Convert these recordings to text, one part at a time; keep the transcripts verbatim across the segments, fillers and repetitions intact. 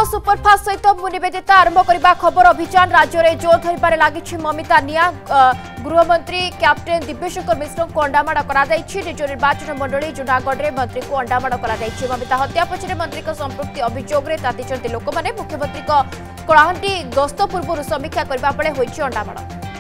Superfast सहित मु निवेदिता आरंभ करने खबर अभियान राज्य में जोर धरबार लगी ममिता निया गृहमंत्री कैप्टेन दिव्यशंकर मिश्र को अंडामाड़ कर निज निर्वाचन मंडली जूनागढ़ में मंत्री को अंडामाड़ कर ममिता हत्या पछरे मंत्री संपृक्ति अभियोग में ताती लोक मैंने मुख्यमंत्री कलाहांडी गस्त पूर्व समीक्षा करने बेले होइछि अंडामाड़।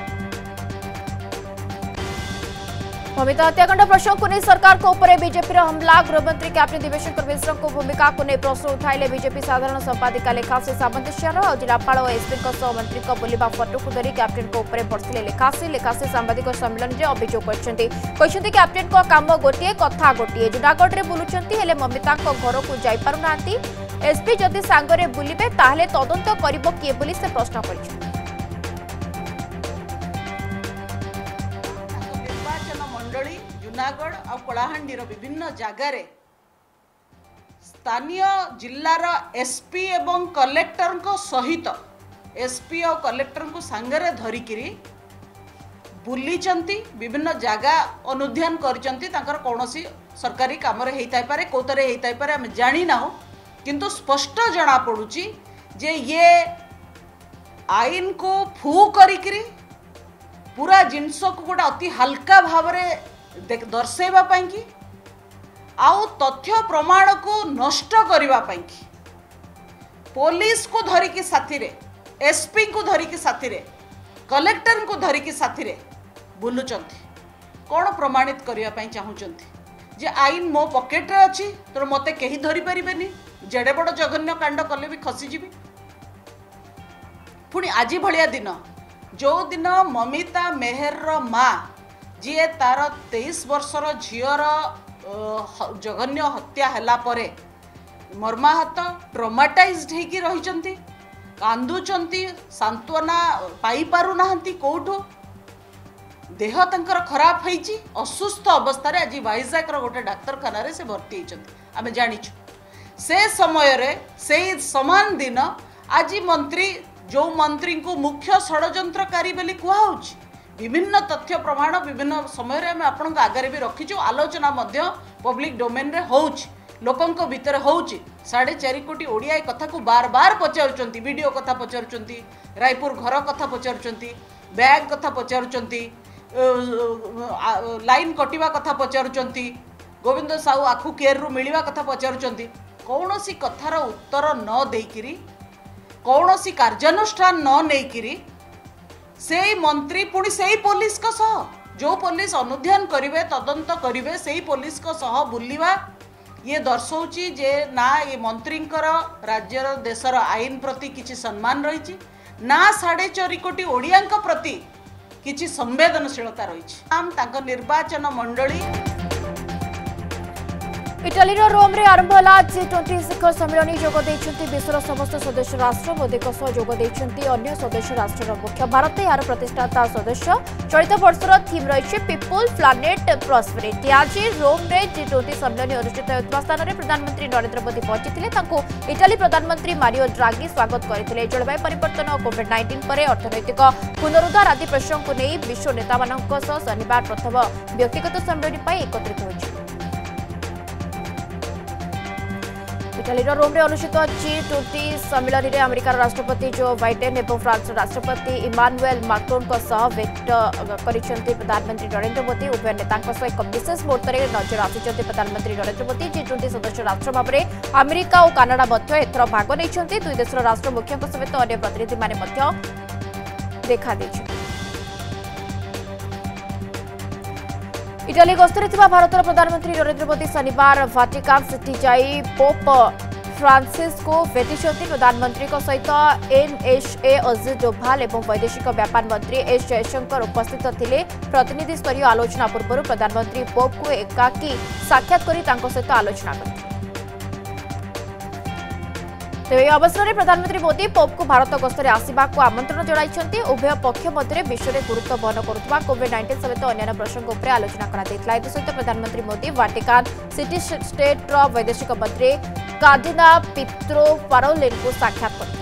ममिता हत्याकांड प्रसंग को नहीं सरकार को ऊपर बीजेपी हमला गृहमंत्री कैप्टेन दिव्यशंकर मिश्र को भूमिका को नहीं प्रश्न उठाइले बीजेपी साधारण संपादिका लेखाश्री सामंतस्यार और जिलापाल और एसपी मंत्री को बुलवा फटो को धरी कैप्टेन को ऊपर पड़ते लेखाश्री लेखाश्री सांबादिक सम्मेलन में अभियोग कर कैप्टेन को काम गोटे कथा गोटे जूनागढ़ में बुलूंट हेले ममिता घर को जापारुना एसपी जदि सांगरे बुलिबे ताहले तदंत करिबो किए बोली से प्रश्न कर जूनागढ़ और कलाहांडी विभिन्न जगार स्थानीय जिलार एसपी एवं कलेक्टर को सहित एसपी और कलेक्टर को सांगरे धरिकी बुली विभिन्न जगह अनुध्यान कर कौन सरकारी काम होता कौतरे होता आम जानी ना किंतु स्पष्ट जना पड़ुची जे ये आईन को फू करी पूरा जिनस को गोटे अति हल्का भाव दर्शेवा कि आउ तथ्य प्रमाण को नष्ट करने की पुलिस को धरिकी साथी रे एसपी को धरिकी साथी रे कलेक्टर को धरिकी साथी रे बुलुचंती कौन प्रमाणित करने चाहूँगी जे आईन मो पॉकेट रे अच्छी तो मते कहीं धरी पारिबेनी जेडे बड़ जघन्य कांड कले भी खसीजी पुणी आज भलिया दिन जो दिन ममिता मेहर माँ जी तार तेईस वर्षर झीर जघन्य हत्या हैला परे मर्माहत ट्रॉमाटाइज्ड होगी रही कांदुचंती सांत्वना पाई पारु नाहंती कोठो देह तंकर खराब होईची असुस्थ अवस्था रे आज वाइजाक रो गोटे डाक्तरखाना रे से भर्ती होइचंती आमे जानिछु से समय रे से समान दिन आज मंत्री जो मंत्री को मुख्य षड्यंत्रकारी बोली कहुच्छी विभिन्न तथ्य प्रमाण विभिन्न समय रे आमे आपन आगे भी रखीचु आलोचना मध्य पब्लिक डोमेन रे होउची लोकंक भितर होउची साढ़े चार कोटी ओडिया कथा को बार बार पचारुचंती वीडियो कथा पचारुचंती रायपुर घर कथा पचारुचंती बैग कथा पचारुचंती लाइन कटिवा कथा पचारुचंती गोविंद साहू आखु केयर रु मिलिवा कथा पचारुचंती कौनसी कथार उत्तर न देकिरी कौनसी कार्यानुष्ठान न नेकिरी से मंत्री पुणी से पुलिस को सह जो पुलिस अनुध्यान करिवे तदंत करिवे से पुलिस को सह बुलिवा ये दर्शौची जे ना ये मंत्रींकर राज्यर देशर आईन प्रति किछि सम्मान रही ना साढ़े चार कोटी ओडियांक प्रति किछि संवेदनशीलता रही आम तांको निर्वाचन मंडली। इटाली रोम रे आरंभ होला जी ट्वेंटी शिखर सम्मेलन जोग देइछंती विश्वर समस्त सदस्य राष्ट्र मोदी को सह जोग देइछंती अन्य सदस्य राष्ट्र मुख्य भारत यार प्रतिष्ठाता सदस्य चलित वर्षर थीम रही पीपुल प्लानेट प्रॉस्पेरिटी आज रोम रे जी ट्वेंटी सम्मेलन अनुष्ठित होता स्थान में प्रधानमंत्री नरेंद्र मोदी पहुंची इटाली प्रधानमंत्री मारियो ड्रागी स्वागत करते जलवायु परिवर्तन और कोविड नाइंटीन पर अर्थनैतिक पुनरुद्धार आदि प्रसंग को नहीं विश्व नेता शनिवार प्रथम व्यक्तिगत सम्मेलन एकत्रित होती इटाली रोम में अनुष्ठित जी ट्वेंटी सम्मेलन में अमेरिकार राष्ट्रपति जो बाइडेन और फ्रांस राष्ट्रपति इमानुएल माक्रोन भेट कर प्रधानमंत्री नरेंद्र मोदी उभय नेता एक विशेष मुहूर्त में नजर आसी प्रधानमंत्री नरेंद्र मोदी जी ट्वेंटी सदस्य राष्ट्र भाव में अमेरिका और कानाडा एथर भाग नहीं दुई देशर राष्ट्र मुख्यों सहित अन्य प्रतिनिधि मैंने देखा इटाली गस्तरे भारत प्रधानमंत्री नरेंद्र मोदी शनिवार वाटिकान सिटी जाई पोप फ्रांसिस को भेटिଛନ୍ତି प्रधानमंत्री सहित एनएसए अजित डोभाल और वैदेशिक व्यापार मंत्री एस जयशंकर उपस्थित थिले प्रतिनिधि स्तरीय आलोचना पूर्व प्रधानमंत्री पोप को एकाकी साक्षात करी तांको सहित आलोचना करथिले तेज अवसर में प्रधानमंत्री मोदी पोप को भारत गस्तरे आसवा आमंत्रण जणाइछंती उभय पक्ष मध्य विश्व में गुरुत्व बहन करुवा कोविड नाइंटीन सहित अन्य प्रसंग उपर आलोचना करा सहित प्रधानमंत्री मोदी वाटिकान सिटी स्टेट वैदेशिक मंत्री कार्डिना पित्रो पारोलिन को साक्षात करथिले।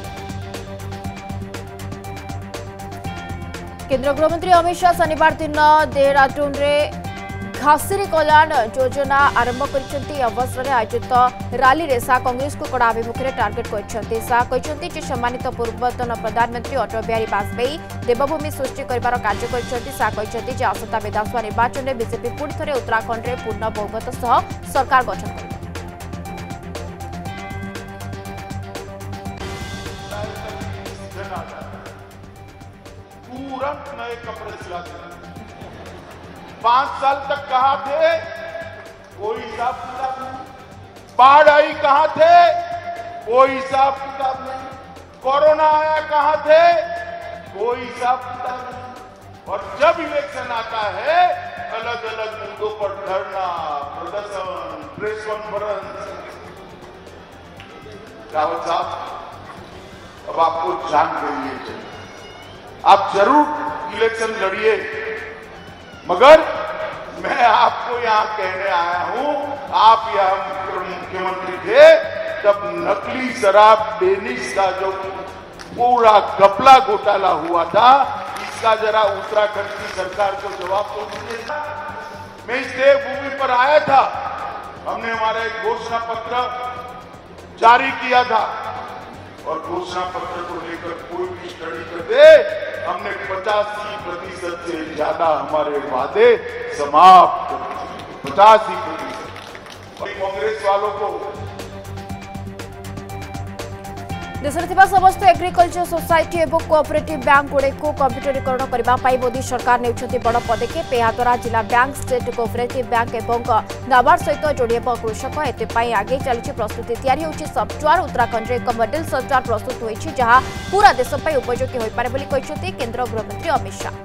केंद्र गृहमंत्री अमित शाह शनिवार दिन देहरादून रे घासीरी कल्याण योजना आरंभ कर अवसर में आयोजित रैली में शाह कांग्रेस को कड़ा अभिमुखे टार्गेट कर शाह कहते सम्मानित पूर्वतन प्रधानमंत्री अटल बिहारी वाजपेयी देवभूमि सृष्टि कर कार्य कर शाह कहते आसंता विधानसभा निर्वाचन में बीजेपी पुणी थे उत्तराखंड में पूर्ण बहुमत सह सरकार गठन कर तुरंत नए कपड़े सिलाते पांच साल तक कहा थे कोई हिसाब किताब नहीं। बाढ़ आई कहां थे कोई हिसाब किताब नहीं। कोरोना आया कहां थे कोई हिसाब किताब नहीं। और जब इलेक्शन आता है अलग अलग मुद्दों पर धरना प्रदर्शन प्रेस कॉन्फ्रेंस। रावत साहब अब आपको जान लेनी चाहिए आप जरूर इलेक्शन लड़िए मगर मैं आपको यहां कहने आया हूं आप यहां मुख्यमंत्री थे तब नकली शराब डेनिश का जो पूरा घपला घोटाला हुआ था इसका जरा उत्तराखंड की सरकार को जवाब तो दीजिए। मैं इस देवभूमि पर आया था हमने हमारा एक घोषणा पत्र जारी किया था और घोषणा पत्र को लेकर कोई भी स्टडी कर दे हमने पचासी प्रतिशत से ज्यादा हमारे वादे समाप्त पचासी प्रतिशत। कांग्रेस वालों को देश में समस्त एग्रीकल्चर सोसाइटी और कोऑपरेटिव बैंक गुड़े को कंप्यूटरीकरण करने मोदी सरकार ने बड़ पदक्षेप यह द्वारा जिला बैंक स्टेट कोऑपरेटिव बैंक और नाबार्ड सहित जोड़ कृषक एपाई आगे चली प्रस्तुति तैयारी होची सॉफ्टवेयर उत्तराखंड में एक मॉडल सॉफ्टवेयर प्रस्तुत होती जहां पूरा देश उपयोगी हो पारे केंद्र गृहमंत्री अमित शाह।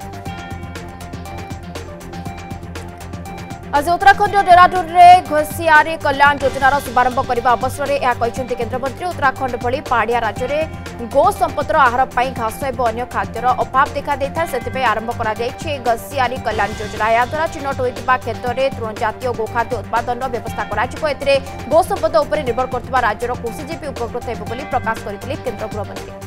आज उत्तराखंड डेहराडून में घोषियारी कल्याण योजनार शुभारंभ करने अवसर में यह केन्द्रमंत्री उत्तराखंड भली पहाड़िया राज्य में गो संपदर आहार पर घास और अन्य खाद्यर अभाव देखा से आरंभ कर घोषियारी कल्याण योजना या द्वारा चिन्हट होता क्षेत्र में तृणजातीय गोखाद्य उत्पादन व्यवस्था कर गो संपद उपर निर्भर कर राज्यर कृषिजीवी उपकृत होगा प्रकाश करते केन्द्र गृहमंत्री।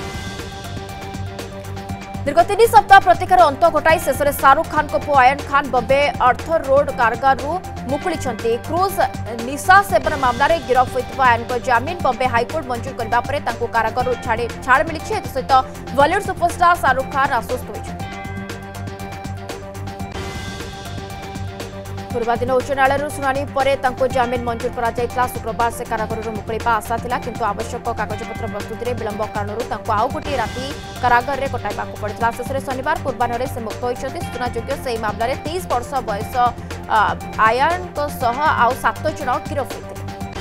दीर्घ तीन सप्ताह प्रतीक्षार अंत घटाई शेष में शाहरुख खान को पुओ आयन खान बम्बे आर्थर रोड कारागार मुकुली क्रूज निशा सेवन मामला में गिरफ होता आयन को जमीन बम्बे हाईकोर्ट मंजूर करने पर कारागार छाड़ मिली सहित बॉलीवुड सुपरस्टार शाहरुख खान आश्वस्त होती। गुरुवार दिन उच्च न्यायालय शुणाणी पर जमीन मंजूर कर शुक्रवार से कारागार मुकुलिबा आशा था किंतु आवश्यक कागजपत्र प्रस्तुति में विलंब कारण आउ गोटे राति कारागार में कटाइबा पड़ा। शेष में शनिवार पूर्वाह्न से मुक्त होती सूचनायोग्य से मामला में तेईस वर्ष बयस आयन आउ सात जन गिरफ होते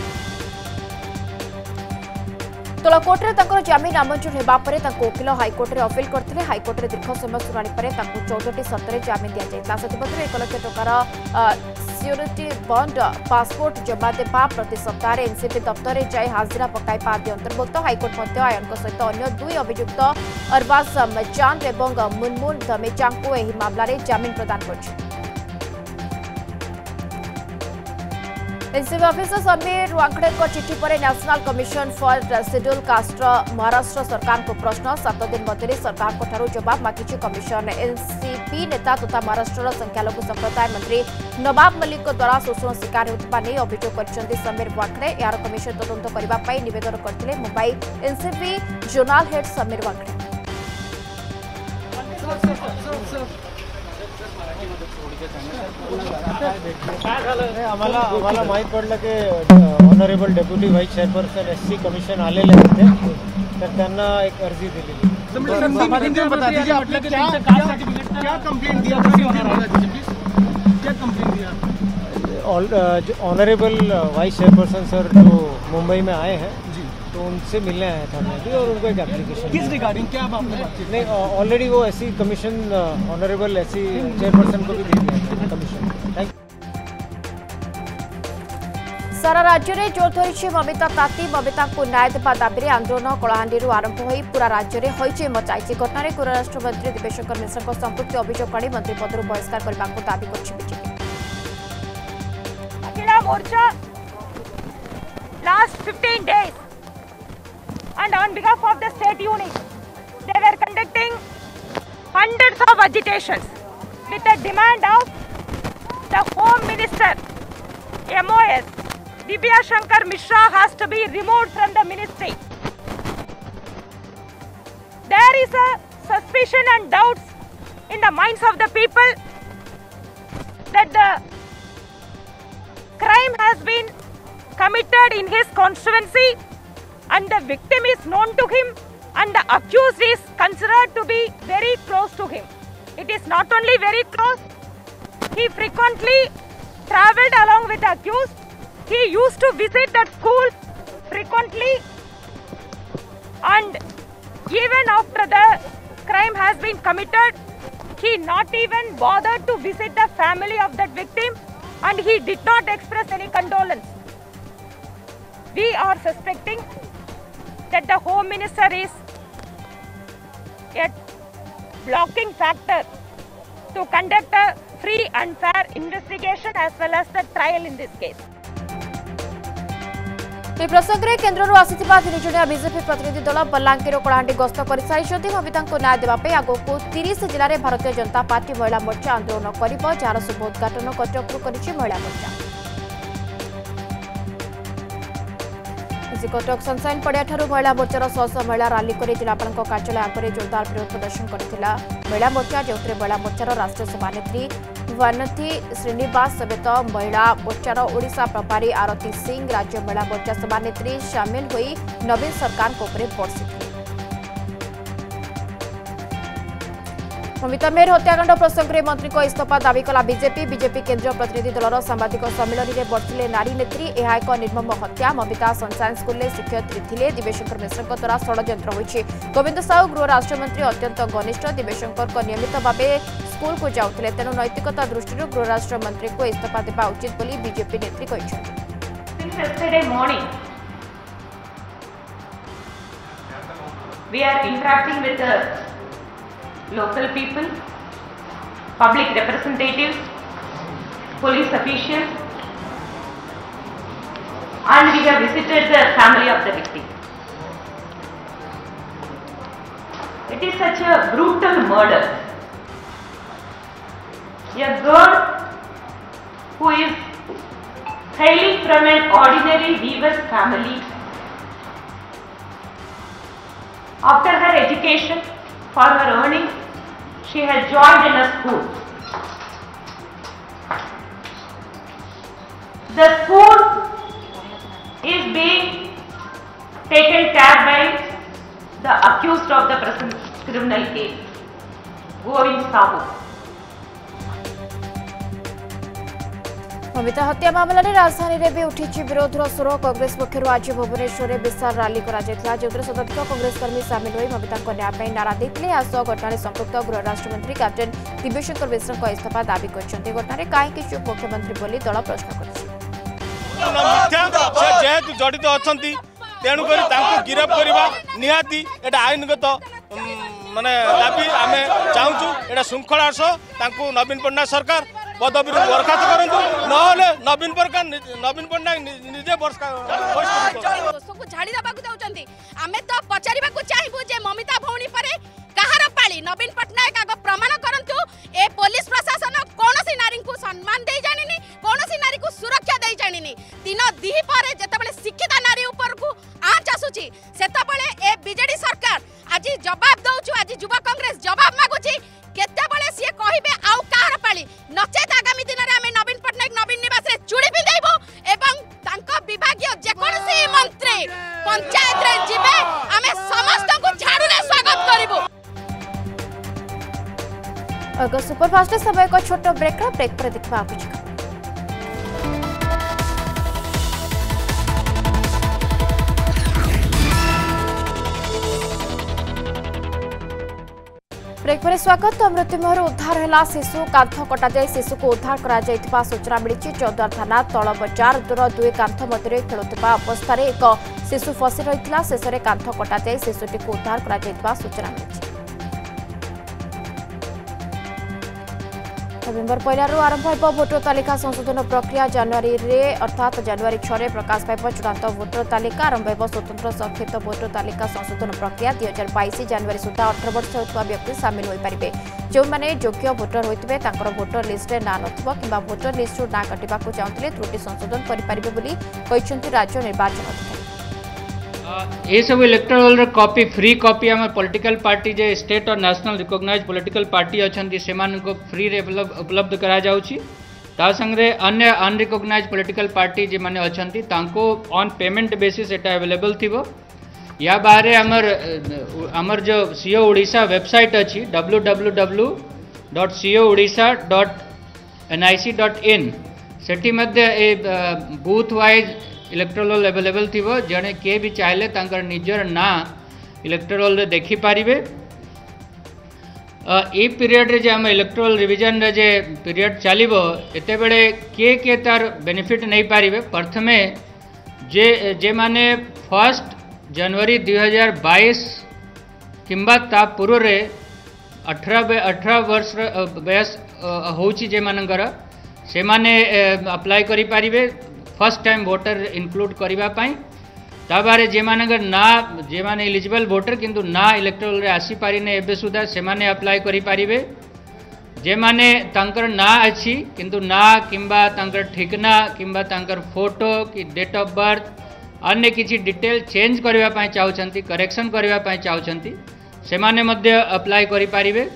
तल कोर्टे जमीन नामंजूर होगा वकिल हाइकोर्ट में अपिल करते हाइकोर्ट में दीर्घ समय शुणाणी पर चौदह सतरे जमीन दि जाता से एक लाख टकर सिक्योरिटी बॉन्ड पासपोर्ट जमा देवा प्रति सप्ताह एनसीपी दफ्तर में जाए हाजिरा पकाइबा आदि अंतर्भुक्त हाइकोर्ट आयन सहित अन्य दुई अभियुक्त अरबाज मचान और मुनमुन धमेचा को यह मामला में जमीन प्रदान कर एनसीपी अफिसर समीर वांगड़े को चिठी पर national commission for schedule caste Maharashtra सरकार को प्रश्न सात दिन मध्य सरकार को जवाब मांगी कमिशन। एनसीपी नेता तथा महाराष्ट्र संख्यालघु संप्रदाय मंत्री नवाब मलिक द्वारा शोषण शिकार होता नहीं अभियोग कर समीर वांगड़े यार कमिशन तदंत करने निवेदन करते Mumbai NCP zonal head Sameer Wankhede. आम्हाला आम्हाला माहीत पडलं की honourable deputy vice chairperson S C commission आलेले होते तर त्यांना एक अर्जी दिलेली। ऑनरेबल वाइस चेयरपर्सन सर जो मुंबई में आए हैं तो उनसे मिलने आया था मैं भी और उनको एक एप्लीकेशन किस रिगार्डिंग क्या आपने बातचीत नहीं ऑलरेडी वो SC commission honourable SC chairperson को भी दे दिया कमीशन। थैंक सारा राज्य में जोर धरी ममिता ताती ममिता को न्याय देवा दाबी में आंदोलन कलाहांडी आरंभ हो पूरा राज्य में हईचई मचाई घटना गृह राष्ट्रमंत्री दिव्यशंकर मिश्र संपृक्ति अभियोग आनी मंत्री पदर बहिष्कार करने को दाबी कर मोर्चा last fifteen days and on behalf of the state unit they were conducting hundreds of agitations with a demand of the Home Minister, M O S, Divya Shankar Mishra has to be removed from the ministry. There is a suspicion and doubts in the minds of the people that the crime has been committed in his constituency and the victim is known to him and the accused is considered to be very close to him. It is not only very close, he frequently travelled along with the accused. He used to visit that school frequently, and even after the crime has been committed, he not even bothered to visit the family of that victim, and he did not express any condolence. We are suspecting that the Home Minister is a blocking factor to conduct a free and fair investigation as well as the trial in this case. ए प्रसंग में केन्द्र आसीथिबा तीन जणिया BJP प्रतिनिधि दल बलांगीर कलाहांडी गस्त कर सारी ममिता न्याय देवाई आगक तीस जिले में भारतीय जनता पार्टी महिला मोर्चा आंदोलन कर जार शुभ उद्घाटन कटकू कर महिला मोर्चा। कटक सनसाइन पड़िया महिला मोर्चार शह शह महिला राली कर जिलापाल कार्यालय आगे जोरदार विरोध प्रदर्शन करथिला महिला मोर्चा, जो महिला मोर्चार राष्ट्रीय सभानेत्री वनथी श्रीनिवास समेत महिला मोर्चार ओडिशा प्रभारी आरती सिंह, राज्य महिला मोर्चा सभानेत्री सामिल होई नवीन सरकार बर्षित। ममिता मेहर हत्याकांड प्रसंग में मंत्री को इस्तीफा दाबी कला बीजेपी। बीजेपी केंद्रीय प्रतिनिधि दलर सांबादिक सम्मेलन में बढ़ते नारी नेत्री। यह एक निर्मम हत्या। ममिता सनसाइन स्कूल में शिक्षयित्री थे। दिव्यशंकर मिश्र द्वारा षड्यंत्र होइछि। गोविंद साहू गृह राष्ट्रमंत्री अत्यंत घनिष्ठ। दिव्यशंकर नियमित भाव स्कूल को जाउथिले, तेणु नैतिकता दृष्टि गृह राष्ट्रमंत्री को इस्तीफा देवा उचित बोली बीजेपी नेत्री कहैछथि। Local people, public representatives, police officials, and we have visited the family of the victim. It is such a brutal murder. A girl who is hailing from an ordinary weaver's family, after her education, for her earnings, she has joined in a school. The school is being taken care by the accused of the present criminal case, Govind Sahu. Mamita हत्या मामला में राजधानी में भी उठी विरोधर स्वर। कांग्रेस पक्षर आज भुवनेश्वर में विशाल रैली कर शताधिक कांग्रेसकर्मी सामिल हो ममिता न्याय नारा देते। आ घटना संपृक्त गृह राष्ट्रमंत्री कैप्टेन दिव्यशंकर मिश्र इस्तीफा दाबी कर घटना कहीं चुप मुख्यमंत्री बोली दल प्रश्न कर जड़ित अच्छा तेणुक गिरफ करवा निहाती एटा आईनगत माने दाबी आम चाहूँ। एटा श्रृंखला सह नवीन पट्टनायक सरकार पदवी बर्खास्त करूँ ना नवीन प्रकार नवीन पट्टनायक निजे दोषको झाड़ी देवाक चाहते। आम तो पचार चाहबू जे ममिता भौणी पर कहार पाली नवीन पट्टनायक आग प्रमाण करूँ। ए पुलिस प्रशासन कौन नारी को सम्मान दे जानी, कौन नारी को सुरक्षा दे जानी। दिन दिही पर जिते शिक्षित नारी उपर को आँच आसूची से बीजेडी सरकार आज जवाब दौचु। आज युवा कांग्रेस जवाब मागुची केतेबेले सी कहिबे आउ कहार पाली नचेत आगामी दिन में आम नवीन पट्टनायक नवीन निवास रे चूड़ी पिंधाइबो एवं तांको विभागीय जेकोसी मंत्री पंचायत रे जिबे आमे समस्त को झाड़ू रे स्वागत करिबो। अगर सुपरफास्ट समय को छोटो ब्रेक ब्रेक पर देखबा कुछ ब्रेक पर स्वागत। मृत्युमुहर उद्धार है शिशु। कांथ कटा जाए शिशु को उद्धार करा जायतिबा सूचना मिली। चौद्वार थाना तल बजार दूर दुई कांथ मध्य खेलुवा अवस्था एक शिशु फसी रही। शेष में कांथ कटा जाए शिशुटी को उद्धार करा जायतिबा सूचना मिली। नवेम्बर पहलू आरंभ हो भोटर तालिका संशोधन प्रक्रिया जनवरी रे अर्थात जनवरी छे प्रकाश पाइब चूड़ांत भोटर तालिका आरंभ हो स्वतंत्र संक्षिप्त भोटर तालिका संशोधन प्रक्रिया दुई हजार बैश जनवरी सुधा अठर वर्ष होता व्यक्ति सामिल हो पारे जो मैंने योग्य भोटर होते भोटर लिस्ट में ना ना भोटर लिस्ट ना कटा चाहते त्रुटि संशोधन करें राज्य निर्वाचन अधिकारी ये सब इलेक्टोरल कॉपी फ्री कॉपी आम पॉलिटिकल पार्टी जे स्टेट और नेशनल रिकॉग्नाइज पॉलिटिकल पार्टी अच्छा से फ्री रे उपलब्ध करा जाउछि ता संगे अन्य अनरिकॉग्नाइज पॉलिटिकल पार्टी जे माने अछंती तांको ऑन पेमेंट बेसिस एटा अवेलेबल थिबो या बारे हमर हमर जो सीओ ओडिशा वेबसाइट अच्छी W W W dot CEO Odisha dot NIC dot in सेठी मध्य ए बूथ वाइज इलेक्टोरल अवेलेबल थी जड़े किए भी चाहले तांकर निजर ना इलेक्टोरल देखि पारिबे ए पीरियड रे जे हम इलेक्टोरल रिविजन रे जे पीरियड चलिबो एते बेले के के तार बेनिफिट नहीं पारिबे प्रथमे जे जे माने फर्स्ट जनवरी दुई हजार बाईस किंबा ता पूर्व रे अठारह अठारह वर्ष बयस होउची जे मानकर से माने अप्लाई करि पारिबे फर्स्ट टाइम वोटर इनक्लूड करने ताबारे जे मानकर ना जे माने एलिजिबल वोटर किंतु ना इलेक्टोरल रे आसी पारिने एबे सुधा से माने अप्लाई करि पारिबे जे माने तांकर ना अछि किंतु ना किंबा तांकर ठिकना किंबा तांकर फोटो कि डेट ऑफ बर्थ अन्य किसी डिटेल चेंज करबा पई चाहउछंती करेक्शन करबा पई चाहउछंती से माने मध्य अप्लाई करि पारिबे।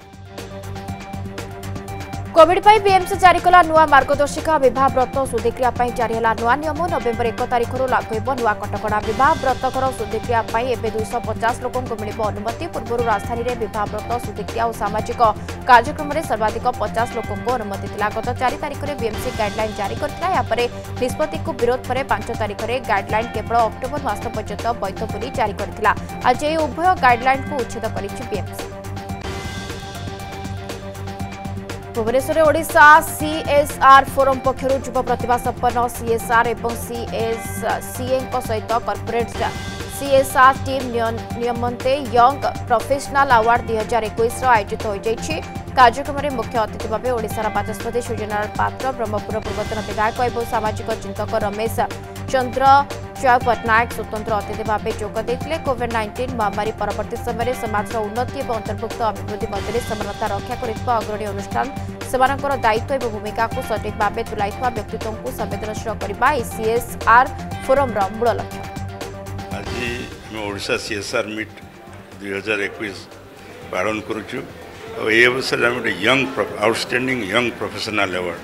कोविड पर बीएमसी जारी कला नुआ मार्गदर्शिका विवाह व्रत सुधिक्रिया जारी है नुआ नियम नवेम्बर एक तारिख लागू हो नुआ कटकड़ा विवाह व्रतकर सुधिक्रिया दुईश पचास लोक मिल अनुमति पूर्व राजधानी में विवाह व्रत सुधिक्रिया और सामाजिक कार्यक्रम में सर्वाधिक पचास लोक अनुमति थी गत चार तारिख में बीएमसी गाइडलाइन जारी कर निष्पत्ति को विरोध पर पांच तारिख में गाइडलाइन केवल अक्टोबर मास पर्यंत वैध बोली जारी करथिला। आज ये उभय गाइडलाइन को उच्छेद करिछि BMC. Bhubaneswar Odisha CSR forum पक्षर युव प्रतिभा संपन्न सीएसआर और सीएससीए सहित कॉर्पोरेट सीएसआर टीम नियमते यंग प्रोफेशनल अवार्ड दुई हजार इक्कीस आयोजित हो जाइछि। कार्यक्रम में मुख्य अतिथि भाव ओडिशार बाचस्पति सूर्यनारायण पात्र ब्रह्मपुर पूर्वतन विधायक और सामाजिक चिंतक रमेश चंद्र चय पट्टनायक स्वतंत्र अतिथि भाव जोगदे। कोविड नाइंटीन महामारी परवर्ती समय समाज उन्नति और अंतर्भुक्त अभिवृद्धि मध्य समानता रक्षा कर अग्रणी अनुष्ठान सेमानकर दायित्व और भूमिका को सठिक भाव तुलाइवा व्यक्तित्व को संवेदनशील करने सीएसआर फोरम मूल लक्ष्य। आज हम ओडिशा सीएसआर मीट दुई हजार इक्कीस पालन करुचु और ये अवसर आम गोटे young outstanding young professional award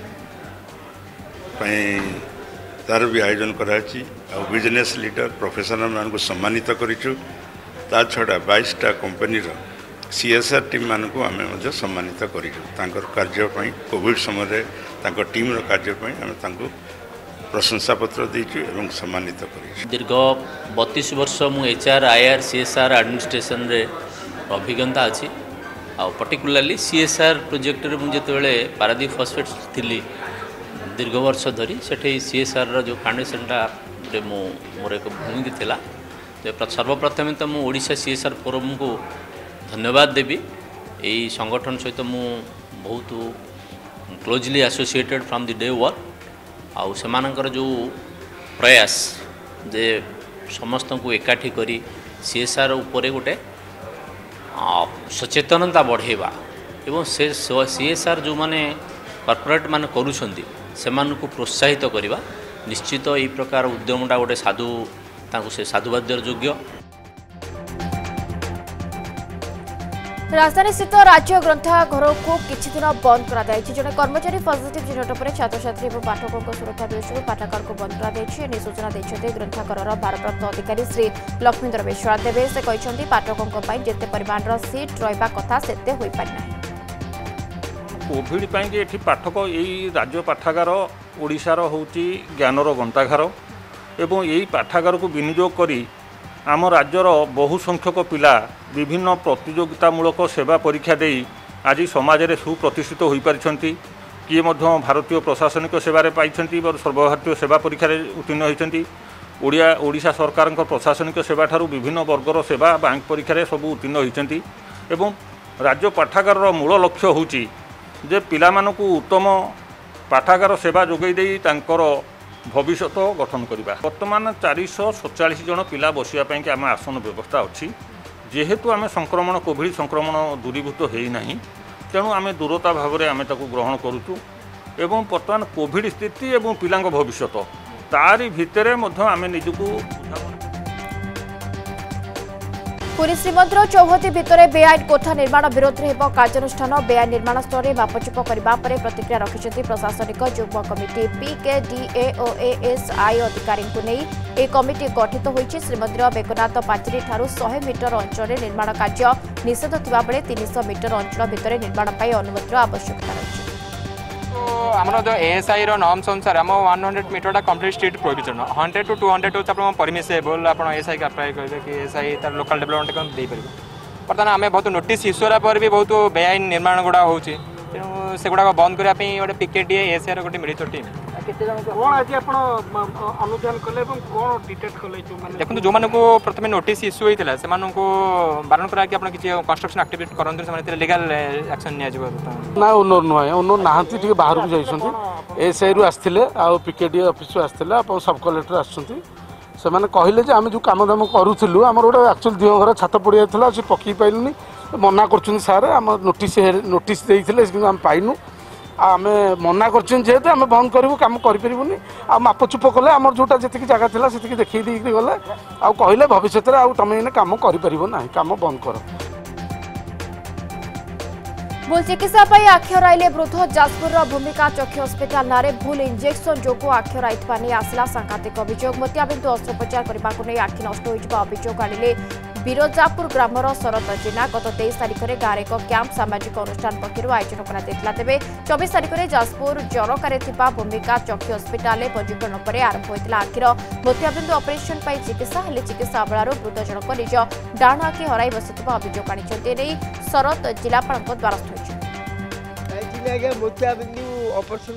तार भी आयोजन कराची और बिजनेस लीडर प्रोफेशनल मान को सम्मानित करिचु ता छड़ा बाईस टा कंपनी सीएसआर टीम मान को आम सम्मानित करिचु कार्य कोविड समय टीम रो कार्य आम प्रशंसा पत्र देचु एवं सम्मानित करिचु। दीर्घ बत्तीस वर्ष मु एचआर आईआर सीएसआर एडमिनिस्ट्रेशन रे अभिज्ञता अच्छी आ पर्टिकुलाली सीएसआर प्रोजेक्ट रे मु जेतेबेले पारादीप फॉस्फेट थिली दीर्घ वर्ष धरी सेठी सीएसआर रो जो फाउंडेशनटा रे मु मोर एक भूमिका थिला तो सर्वप्रथम तो मु ओडिशा सीएसआर फोरम को धन्यवाद देवी यही संगठन सहित मु बहुत closely associated from the day one आउ सेमानकर जो प्रयास जे समस्त को एकाठी करी सीएसआर उपरे गोटे सचेतनता बढ़ेवा एवं से सीएसआर जो माने कॉर्पोरेट मान करूछंती सेमान को प्रोत्साहित करवा निश्चित यही प्रकार उद्यमटा गोटे साधु तांको से साधुवाद्यर योग्य। राजधानी स्थित राज्य ग्रंथागार को किछि दिन बंद करा जायछि। जने कर्मचारी पॉजिटिव चिन्हट पर छात्र छात्री और पाठकों सुरक्षा दृष्टि पाठागार को बंद करा जायछि। सूचना दैछते ग्रंथागार भारप्राप्त अधिकारी श्री लक्ष्मीधर बेश्वाल देवे से कहते पाठकों जिते परिमाण सीट रहा कथा सेते होई पारि नाही। कोविड पाई एठी पाठक यही राज्य पाठागार ओडिशार होउची ज्ञानर ग्रंथागार एवं यही पाठागार को विनियोग करी आम राज्यर बहु संख्यक पिला विभिन्न प्रतियोगितामूलक सेवा परीक्षा दे आज समाज में सुप्रतिष्ठित हो पारिछंती। किए मध्य भारतीय प्रशासनिक सेवारे पाइछंती और सर्वभारतीय सेवा परीक्षा उत्तीर्ण होइछंती। ओडिया ओडिशा सरकार प्रशासनिक सेवा ठारू विभिन्न वर्गर सेवा बैंक परीक्षा सब उत्तीर्ण होइछंती। एवं राज्य पाठागार मूल लक्ष्य होउची जे पिलामानकु उत्तम पाठागार सेवा जोगई देई तांकर भविष्य गठन करवा। बर्तमान चार सौ सतचाश जन पिला बसिया कि आम आसन व्यवस्था अच्छी जेहेतु आम संक्रमण कोविड संक्रमण दूरीभूत होना तेणु आम दूरता भाव में आम ग्रहण करुचु एवं बर्तमान कोविड स्थिति एवं पिला भविष्य तारी भितर आम निजकू पुरी श्रीमंदिर चौहदी भितर बेआईन कोठा निर्माण विरोध में कार्यानुष्ठान बेआईन निर्माण स्थल में मापचुप करने प्रतिक्रिया रखिंट प्रशासनिक युग्म कमिटी पीकेडीए और एएसआई अधिकारी नहीं कमिटी गठित होती। श्रीमंदिर बेकनाथ पाचेरी ठारू सौ मीटर अंचल निर्माण कार्य निषेध थिबा बेले तीन सौ मीटर अंचल भितर निर्माण पाई अनुमतिर आवश्यकता रही। आमर जो एएसआई नॉर्म्स अनुसार आम one hundred metre complete street provision hundred to two hundred हूँ परमिसेबल आप एएसआई का अप्लाई करेंगे कि एएसआई तार लोकल डेवलपमेंट दे पारे। बर्तमान आम बहुत नोटिस इश्यूरा पर भी बहुत बेआईन निर्माण गुड़ा हो तेणु से गुड़ा बंद करने गोटे पिकेडीए एएसआई गोटे मिलित टीम देखो जो मानक प्रथम नोटिस इश्यू होता से बारण करा कि किसी कंस्ट्रक्शन एक्टिविटी करते लीगल एक्शन ना ओनर नुहे ओनर नहांती बाहर को जाइए एएसआई रु आसते पिकेडी ऑफिस आसते सब कलेक्टर आसुँच से कहले आम जो कम दाम करूँ आम गोटे एक्चुअली दिह घर छात पड़ जाता से पकई पाइलुनि मना कर सारे आम नोटिस नोटिस देते आम पाइनु आम मना करेतु आम बंद करूँ कम करूनी आ मापचुप कले आम जोटा जी जगह थी से देखी देकी गले आ कहले भविष्य में तुम इन कम कर कम बंद कर। भूल चिकित्सा आख्यर आइले वृद्ध जाजपुर भूमिका चक्षु हस्पिटाल नारे भूल इंजेक्शन जो आख्यर आई आसला सांघातिक अभियोग मोतियाबिंदु अस्त्रोपचार करने आखि नष्ट हो अभियोग आनिले बिरजापुर ग्रामर शरद जेना गत तेईस तारिख में गाँव एक कैंप सामाजिक अनुष्ठान पक्षर आयोजन कर तेज चौबीस तारिख में जाजपुर जरकार भूमिका चक्षु हस्पिटाल पंजीकरण पर आरंभ होता आखिर मोतियाबिंदु ऑपरेशन चिकित्सा हेले चिकित्सा बलार वृद्ध जनक निज डाण आखि हर बसुवा अभियोग आनी शरद जिलापाल द्वारस्थ होती मोतियाबिंदु ऑपरेशन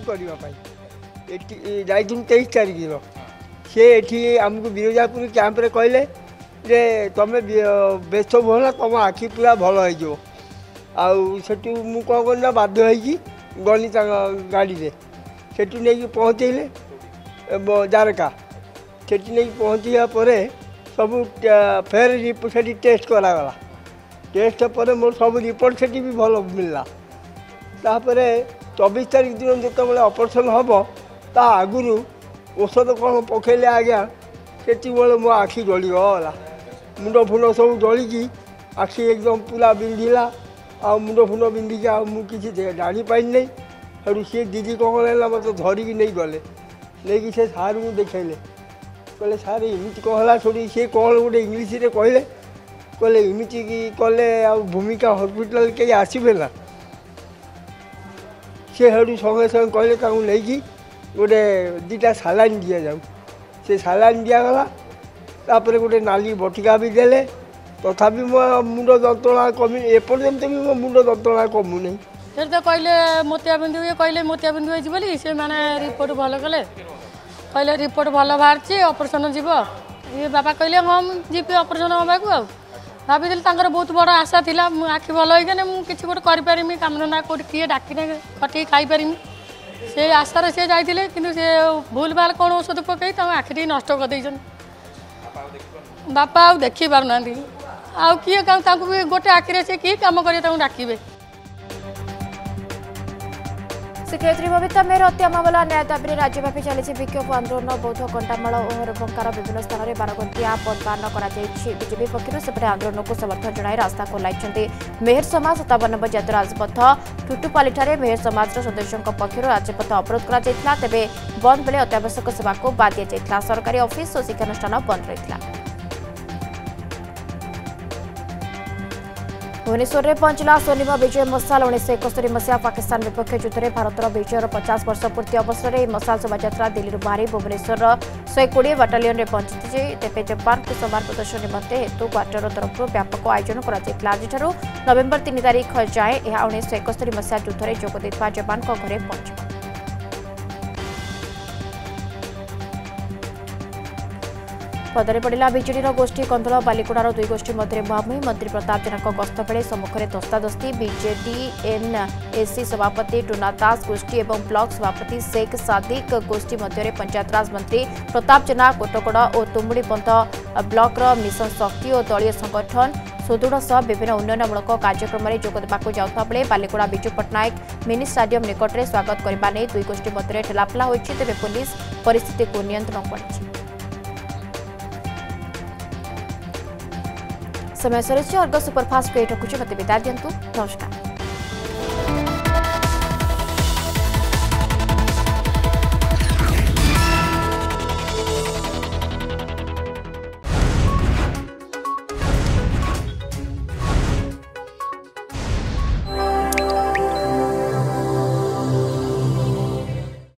करने तेईस तारिख दिन से आमको बिरजापुर कैंप कहले जे तुम बेस भला तुम आखि पूरा भल हो आठू मु कौन करना बाध्य गली गाड़ी में सेठू नहीं पहुँचेले जारका से नहीं पहुँचा पर सब फेर से टेस्ट करागला टेस्ट पर मोर सब रिपोर्ट से भी भल मिलला तापर चौबीस तारीख दिन जो ऑपरेशन हम ता आगुरी औषध कौन पकड़े आज्ञा से मो आखि जलीगला मुंड फुंड सब जलिकी आखि एकदम पूरा बिंधिला आ मुंड फुंड बिंधिकी आ मुझे जानी पाइनी हेटू सी दीदी कौन है मत धरिकी नहीं गले नहीं से सार को देखले कहले सार इमित कहला छोड़ी सी कौन गोटे इंग्लीश रे कहले कहले इमित कले आ भूमिका हॉस्पिटल कहीं आसबे ना सी हेटू संगे संगे कहले लेकिन गोटे दुटा सालाइन दि जाऊ से सालाइन दिगला तापर गोटे नाली बटिका भी देले तथापि मो मुंड जंत्रणा कमी एपर्यंत भी मो मुंड जंत्रणा कमु नहीं फिर तो कहले मोतियाबिंदु ये कहले मोतियाबिंदु होई बोली से माने रिपोर्ट भल कले कहले रिपोर्ट भल बाहर ऑपरेशन जीव ये बाबा कहले हम जीपी ऑपरेशन हवा को भाभी तांकर बहुत बड़ आशा थिला आखि भल होइकने मु किछि गोटे करि परिमी काम धंदा कोट किए डाकिने कटि खाई परिमी से आशार से जाइथिले किंतु से भूल भाल कौन औषध पकई तम आखि नष्ट कर देछन बापा आ देखी पार ना आ किए भी गोटे आखिरे से किए कम कर डाकबे। शिक्षयित्री बबिता मेहर हत्या मामला न्याय दाबी राज्यव्यापी चली विक्षोभ आंदोलन बौद्ध कंटामाल और हरबंकार विभिन्न स्थान में बारघंटिया बंद बीजेपी पक्षर सेपटे आंदोलन को समर्थन जनाई रास्ता खोलाई मेहर समाज सत्तावन नंबर जातीय राजपथ टुटुपाली मेहर समाज सदस्यों पक्षर राजपथ अवरोध कर तेज बंद बेले अत्यावश्यक सेवा को बाद दि जाइथिला सरकारी ऑफिस और शिक्षानुष्ठान बंद रही। भुवनेश्वर में पहुंचला स्वर्णिम विजय मसाल उन्नीस एकस्तरी मसीहा पाकिस्तान विपक्ष युद्ध में भारतर विजयर पचास वर्ष पूर्ति अवसर में मसाल शोभा दिल्ली बाहरी भुवनेश्वर शहे कोड़े बाटालियन में पहुंची तेज जापान को सम्मान प्रदर्शन निमंते हेतु क्वार्टर तरफ व्यापक आयोजन कर नवेम्बर तीन तारीख जाए यह उन्नीस एकस्तरी मसीहा युद्ध में जोग देता जवान घरे पहुंच। पदरे पड़ा विजेडर गोष्ठी कंदल बालिकुड़ार दुई गोष्ठी मध्य मुहांमुही मंत्री प्रताप जेना गस्त बेले सम्मुखें धस्ताधस्ती बीजेडी एनएसी सभापति टुना दास गोष्ठी और ब्लॉक सभापति शेख सादिक गोष्ठी मध्य पंचायतराज मंत्री प्रताप जेना कोटगड़ और तुमुड़ीबंध ब्लॉक मिशन शक्ति और दलीय संगठन सुदृढ़ सह विभिन्न उन्नयनमूलक कार्यक्रम में जोगदेवाक जाउता बेले बालिकुड़ा विजु पट्टनायक मिनी स्टाडियम निकट में स्वागत करने दुई गोष्ठी मध्य ठेलाफेला होती तेज पुलिस परिस्थिति को नियंत्रण कर समय सर अर्ग सुपरफास्ट को ये रखुच्छे मत विदा दिंतु नमस्कार।